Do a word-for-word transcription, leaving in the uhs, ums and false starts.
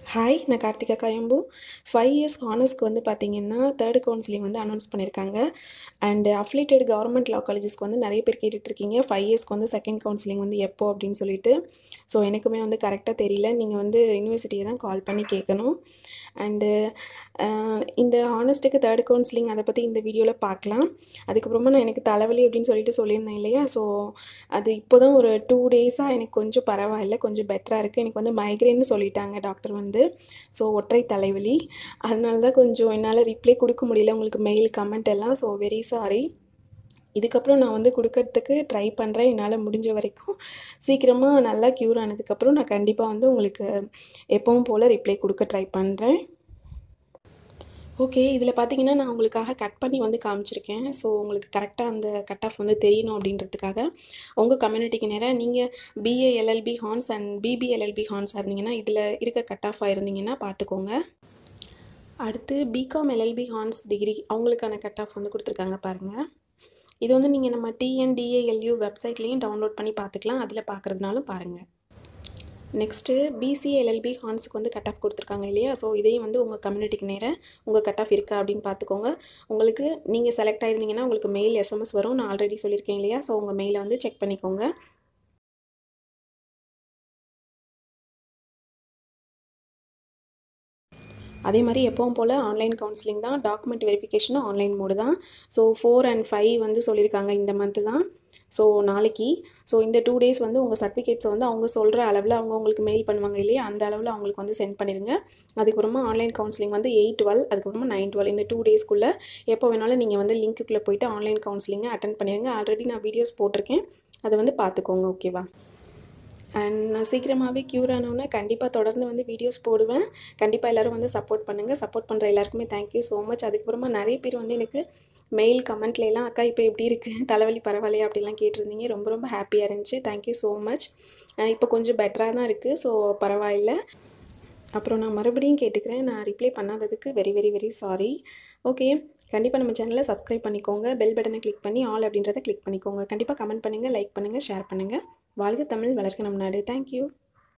Hi, நான் Karthika Kayambu. Five years ஹானர்ஸ்க்கு வந்து பார்த்தீங்கன்னா, தேர்ட் கவுன்சிலிங் வந்து அனௌன்ஸ் பண்ணியிருக்காங்க. அண்ட் அஃபிலியேட்டட் கவர்மெண்ட் லா காலேஜஸ்க்கு வந்து நிறைய பேர் கேட்டுட்ருக்கீங்க. ஃபைவ் இயர்ஸ்க்கு வந்து செகண்ட் கவுன்சிலிங் வந்து எப்போ அப்படின்னு சொல்லிட்டு. ஸோ எனக்குமே வந்து கரெக்டாக தெரியல. நீங்கள் வந்து யூனிவர்சிட்டியை தான் கால் பண்ணி கேட்கணும். அண்டு இந்த ஹானஸ்ட்டுக்கு தேர்ட் கவுன்சிலிங் அதை பற்றி இந்த வீடியோவில் பார்க்கலாம். அதுக்கப்புறமா நான் எனக்கு தலைவலி அப்படின்னு சொல்லிட்டு சொல்லியிருந்தேன் இல்லையா? ஸோ அது இப்போ தான் ஒரு டூ டேஸாக எனக்கு கொஞ்சம் பரவாயில்ல, கொஞ்சம் பெட்டராக இருக்குது. எனக்கு வந்து மைக்ரேன்னு சொல்லிட்டாங்க டாக்டர் வந்து. ஸோ ஒற்றை தலைவலி. அதனால தான் கொஞ்சம் என்னால் ரிப்ளை கொடுக்க முடியல உங்களுக்கு மெயில் கமெண்ட் எல்லாம். So very sorry. இதுக்கப்புறம் நான் வந்து கொடுக்கறதுக்கு ட்ரை பண்ணுறேன். என்னால் முடிஞ்ச வரைக்கும் சீக்கிரமாக நல்லா க்யூர் ஆனதுக்கப்புறம் நான் கண்டிப்பாக வந்து உங்களுக்கு எப்பவும் போல் ரிப்ளை கொடுக்க ட்ரை பண்ணுறேன். ஓகே, இதில் பார்த்தீங்கன்னா நான் உங்களுக்காக கட் பண்ணி வந்து காமிச்சிருக்கேன். ஸோ உங்களுக்கு கரெக்டாக அந்த கட் ஆஃப் வந்து தெரியணும் அப்படின்றதுக்காக உங்கள் கம்யூனிட்டிக்கு நேராக நீங்கள் பிஏ எல்எல்பி ஹார்ன்ஸ் அண்ட் பிபி எல்எல்பி ஹார்ன்ஸாக இருந்தீங்கன்னா இதில் இருக்க கட் ஆஃபாக இருந்தீங்கன்னா பார்த்துக்கோங்க. அடுத்து பிகாம் எல்எல்பி ஹார்ன்ஸ் டிகிரி அவங்களுக்கான கட் ஆஃப் வந்து கொடுத்துருக்காங்க பாருங்கள். இது வந்து நீங்கள் நம்ம டிஎன்டிஏஎல்யூ வெப்சைட்லேயும் டவுன்லோட் பண்ணி பார்த்துக்கலாம். அதில் பார்க்குறதுனாலும் பாருங்கள். நெக்ஸ்ட்டு பிசிஏ எல்எல்பி ஹார்ன்ஸுக்கு வந்து கட் ஆஃப் கொடுத்துருக்காங்க இல்லையா? ஸோ இதையும் வந்து உங்கள் கம்யூனிட்டிக்கு நேராக உங்கள் கட் ஆஃப் இருக்கா அப்படின்னு பார்த்துக்கோங்க. உங்களுக்கு நீங்கள் செலக்ட் ஆகிருந்தீங்கன்னா உங்களுக்கு மெயில் எஸ்எம்எஸ் வரும். நான் ஆல்ரெடி சொல்லியிருக்கேன் இல்லையா? ஸோ உங்கள் மெயிலை வந்து செக் பண்ணிக்கோங்க. அதே மாதிரி எப்பவும் போல் ஆன்லைன் கவுன்சிலிங் தான். டாக்குமெண்ட் வெரிஃபிகேஷனும் ஆன்லைன் மோடு தான். ஸோ ஃபோர் அண்ட் ஃபைவ் வந்து சொல்லியிருக்காங்க இந்த மந்த்து தான். ஸோ நாளைக்கு ஸோ இந்த டூ டேஸ் வந்து உங்கள் சர்டிஃபிகேட்ஸை வந்து அவங்க சொல்கிற அளவில் அவங்க உங்களுக்கு மெயில் பண்ணுவாங்க இல்லையா? அந்த அளவில் அவங்களுக்கு வந்து சென்ட் பண்ணிடுங்க. அதுக்கப்புறமா ஆன்லைன் கவுன்சிலிங் வந்து எயிட் டுவெல் அதுக்கப்புறமா நைன் டுவெல் இந்த டூ டேஸ்க்குள்ளே எப்போ வேணாலும் நீங்கள் வந்து லிங்க்குள்ளே போய்ட்டு ஆன்லைன் கவுன்சிலிங்கை அட்டன் பண்ணிடுங்க. ஆல்ரெடி நான் வீடியோஸ் போட்டிருக்கேன், அதை வந்து பார்த்துக்கோங்க. ஓகேவா? அண்ட் நான் சீக்கிரமாகவே க்யூர் ஆனோன்னே கண்டிப்பாக தொடர்ந்து வந்து வீடியோஸ் போடுவேன். கண்டிப்பாக எல்லோரும் வந்து சப்போர்ட் பண்ணுங்கள். சப்போர்ட் பண்ணுற எல்லாருக்குமே தேங்க்யூ ஸோ மச். அதுக்கப்புறமா நிறைய பேர் வந்து எனக்கு மெயில் கமெண்ட்லாம் அக்கா இப்போ எப்படி இருக்குது, தலைவலி பரவாயில்லையா அப்படிலாம் கேட்டிருந்தீங்க. ரொம்ப ரொம்ப ஹாப்பியாக இருந்துச்சு. Thank you so much. இப்போ கொஞ்சம் பெட்டராக தான் இருக்குது. ஸோ பரவாயில்ல. அப்புறம் நான் மறுபடியும் கேட்டுக்கிறேன், நான் ரிப்ளை பண்ணாததுக்கு very very very sorry. Okay, கண்டிப்பாக நம்ம சேனலை சப்ஸ்கிரைப் பண்ணிக்கோங்க. பெல் பட்டனை கிளிக் பண்ணி ஆல் அப்படின்றத கிளிக் பண்ணிக்கோங்க. கண்டிப்பாக கமெண்ட் பண்ணுங்கள், லைக் பண்ணுங்கள், ஷேர் பண்ணுங்கள். வாழ்க தமிழ், வளர்க்க நம் நாடு. தேங்க்யூ.